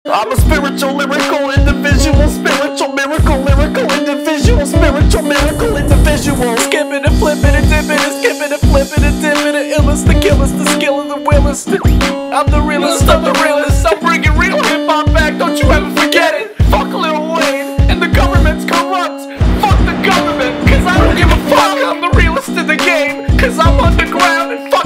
I'm a spiritual, lyrical individual. Spiritual, miracle, lyrical individual. Spiritual, miracle individual. Skipping and flipping and dipping and skipping and flipping and dipping and illest, the killest, the skill of the willest. I'm the realest of the realest. I'm bringing real hip-hop back, don't you ever forget it. Fuck Lil Wayne, and the government's corrupt. Fuck the government, cause I don't give a fuck. I'm the realest in the game, cause I'm underground and fuck